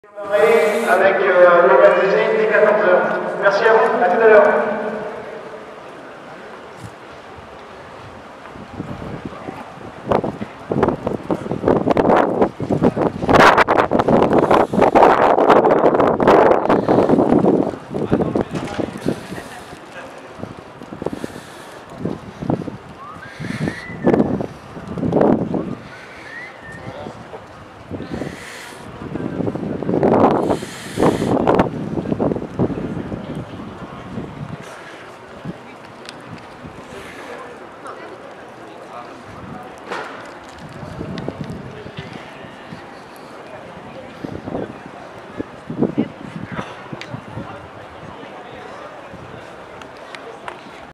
Avec le magazine dès 14h. Merci à vous, à tout à l'heure.